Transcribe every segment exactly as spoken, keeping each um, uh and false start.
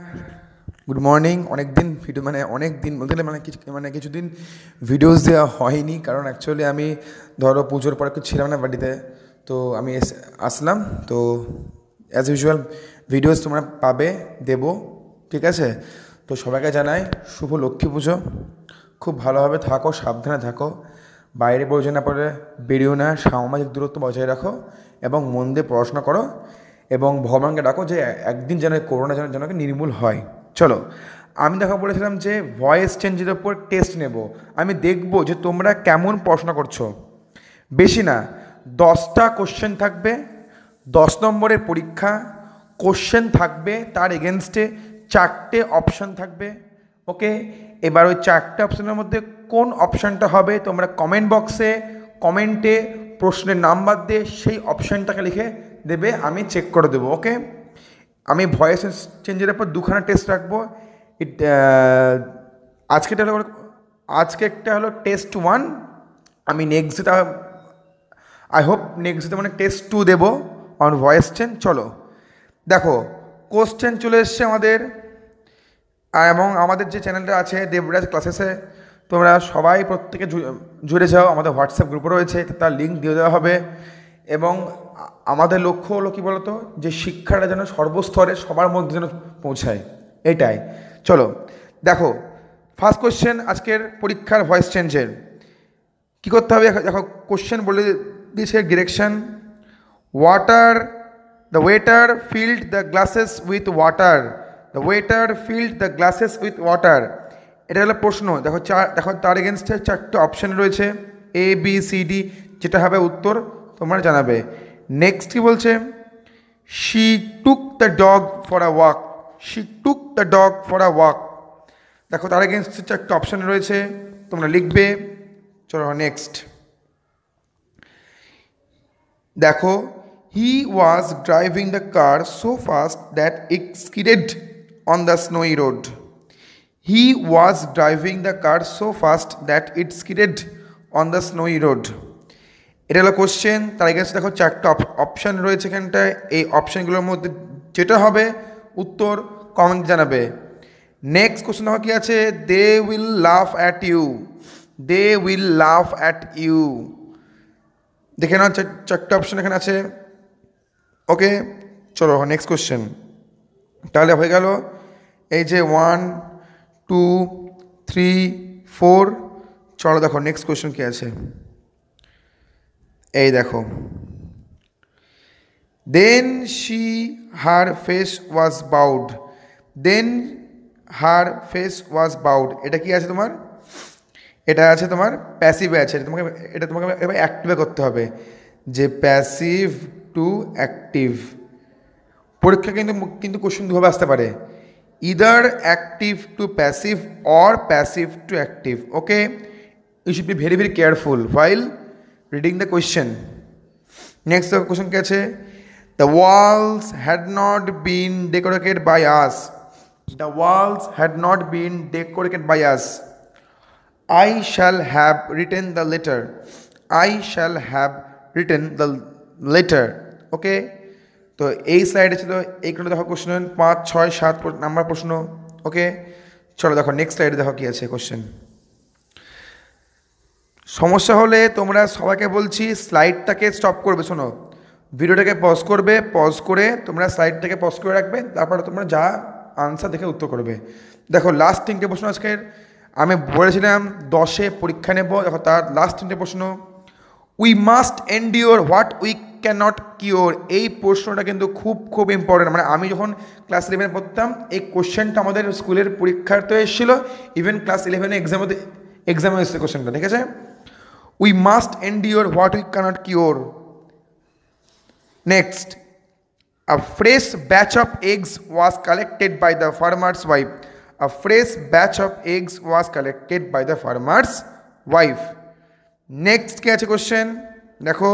Good morning. অনেক দিন video মানে অনেক দিন বলতে গেলে মানে কিছু মানে কিছুদিন ভিডিওস দেওয়া হয়নি, কারণ অ্যাকচুয়ালি আমি ধরো পুজোর পর একটু ছিলাম না বাড়িতে, তো আমি এসে আসলাম। তো অ্যাজ ইউজুয়াল ভিডিওস তোমরা পাবে, দেবো, ঠিক আছে? তো সবাইকে জানাই শুভ লক্ষ্মী পুজো। খুব ভালোভাবে থাকো, সাবধানে থাকো, বাইরে প্রয়োজন না পড়লে বেরিও না, সামাজিক দূরত্ব বজায় রাখো এবং মন দিয়ে পড়াশোনা করো এবং ভগবানকে ডাকো যে একদিন যেন এই করোনা যেন যেন নির্মূল হয়। চলো, আমি দেখা বলেছিলাম যে ভয়েস চেঞ্জের ওপর টেস্ট নেব। আমি দেখব যে তোমরা কেমন পড়াশোনা করছো। বেশি না, দশটা কোশ্চেন থাকবে, দশ নম্বরের পরীক্ষা। কোশ্চেন থাকবে, তার এগেনস্টে চারটে অপশান থাকবে। ওকে, এবার ওই চারটে অপশানের মধ্যে কোন অপশানটা হবে তোমরা কমেন্ট বক্সে কমেন্টে প্রশ্নের নাম্বার দিয়ে সেই অপশানটাকে লিখে দেবে, আমি চেক করে দেবো। ওকে, আমি ভয়েস চেঞ্জের উপর দুখানা টেস্ট রাখবো। ইট আজকেটা হলো আজকে একটা হলো টেস্ট ওয়ান। আমি নেক্সট যেটা আই হোপ নেক্সট যেটা মানে টেস্ট টু দেবো অন ভয়েস চেঞ্জ। চলো দেখো, কোশ্চেন চলে এসছে আমাদের, আর এবং আমাদের যে চ্যানেলটা আছে দেবরাজ ক্লাসেসে, তোমরা সবাই প্রত্যেকে জুড়ে যাও। আমাদের হোয়াটসঅ্যাপ গ্রুপও রয়েছে, তার লিঙ্ক দিয়ে দেওয়া হবে। এবং আমাদের লক্ষ্য হলো কী বলতো, যে শিক্ষাটা যেন সর্বস্তরে সবার মধ্যে যেন পৌঁছায়, এটাই। চলো দেখো, ফার্স্ট কোশ্চেন আজকের পরীক্ষার ভয়েস চেঞ্জের কী করতে হবে দেখো। কোশ্চেন বলে দিয়েছে direction, water the waiter filled the glasses with water the waiter filled the glasses with water. এটা হলো প্রশ্ন। দেখো চার দেখো তার এগেনস্টে চারটে অপশান রয়েছে, এ বি সি ডি, যেটা হবে উত্তর তোমরা জানাবে। নেক্সট কি বলছে, she took the dog for a walk she took the dog for a walk. দেখো তার এগেনস্টে চারটে অপশান রয়েছে, তোমরা লিখবে। চলো নেক্সট দেখো, he was driving the car so fast that it skidded on the snowy road he was driving the car so fast that it skidded on the snowy road. এটা হলো কোশ্চেন। তার এগেন্সে দেখো চারটা অপশান রয়েছে এখানটায়, এই অপশানগুলোর মধ্যে যেটা হবে উত্তর কমেন্ট জানাবে। নেক্সট কোশ্চেন দেখো কী আছে, they will laugh at you they will laugh at you. দেখে নাও চারটা অপশান এখানে আছে। ওকে, চলো নেক্সট কোশ্চেন। তাহলে হয়ে গেল এই যে ওয়ান টু থ্রি ফোর। চলো দেখো নেক্সট কোশ্চেন কী আছে, এই দেখো, then she her face was bowed then her face was bowed. এটা কি আছে তোমার, এটা আছে তোমার প্যাসিভে আছে। তোমাকে এটা তোমাকে এবার অ্যাক্টিভে করতে হবে, যে প্যাসিভ টু অ্যাক্টিভ। পরীক্ষা কিন্তু কিন্তু কোশ্চেন দুভাবে আসতে পারে, either active to passive or passive to active. Okay, you should be very very careful while reading the question. Next question কি আছে, the walls had not been decorated by us the walls had not been decorated by us I shall have written the letter I shall have written the letter. ওকে, তো এই স্লাইডে ছিল এইগুলো দেখো question পাঁচ ছয় সাত নাম্বার প্রশ্ন। ওকে, চলো দেখো নেক্সট স্লাইডে দেখো কী আছে কোশ্চেন। সমস্যা হলে তোমরা সবাইকে বলছি স্লাইডটাকে স্টপ করবে, শোনো, ভিডিওটাকে পজ করবে, পজ করে তোমরা স্লাইডটাকে পজ করে রাখবে, তারপরে তোমরা যা আনসার দেখে উত্তর করবে। দেখো লাস্ট তিনটে প্রশ্ন আজকের, আমি বলেছিলাম দশে পরীক্ষা নেব। দেখো তার লাস্ট তিনটে প্রশ্ন, we must endure what we can not cure. এই প্রশ্নটা কিন্তু খুব খুব ইম্পর্টেন্ট। মানে আমি যখন ক্লাস ইলেভেনে পড়তাম এই কোশ্চেনটা আমাদের স্কুলের পরীক্ষাতে এসেছিলো, ইভেন ক্লাস ইলেভেনে এক্সামে এক্সামে এসেছে কোশ্চেনটা, ঠিক আছে? We must endure what we cannot cure. Next, a fresh batch of eggs was collected by the farmer's wife. A fresh batch of eggs was collected by the farmer's wife. Next কি আছে question দেখো,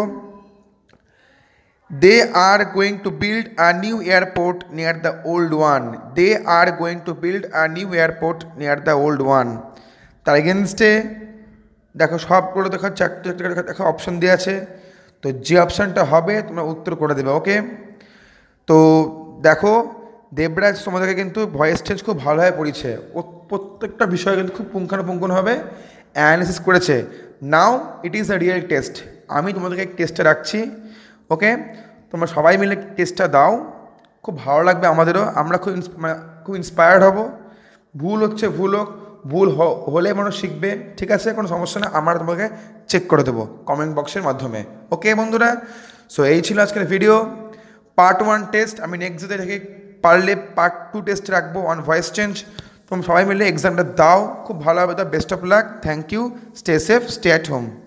they are going to build a new airport near the old one. They are going to build a new airport near the old one. তার এগেনস্টে দেখো সবগুলো দেখো চারটে দেখো অপশান দেওয়া আছে, তো যে অপশানটা হবে তোমরা উত্তর করে দেবে। ওকে, তো দেখো দেবরাজ তোমাদেরকে কিন্তু ভয়েস চেঞ্জ খুব ভালোভাবে পড়িয়েছে, ও প্রত্যেকটা বিষয় কিন্তু খুব পুঙ্খানুপুঙ্খভাবে অ্যানালিসিস করেছে। Now it is a real test. আমি তোমাদেরকে টেস্টটা রাখছি, ওকে? তোমরা সবাই মিলে টেস্টটা দাও, খুব ভালো লাগবে আমাদেরও, আমরা খুব মানে খুব ইন্সপায়ার্ড হব। ভুল হচ্ছে ভুল হোক, ভুল হলে মানুষ শিখবে, ঠিক আছে, কোনো সমস্যা না, আমরা তোমাকে চেক করে দেবো কমেন্ট বক্সের মাধ্যমে। ওকে বন্ধুরা, সো এই ছিল আজকের ভিডিও, পার্ট ওয়ান টেস্ট। আমি নেক্সট ডে থেকে পারলে পার্ট টু টেস্ট রাখবো অন ভয়েস চেঞ্জ। তোমরা সবাই মিলে এক্সামটা দাও, খুব ভালো হবে। তো best of luck, thank you, stay safe, stay at home.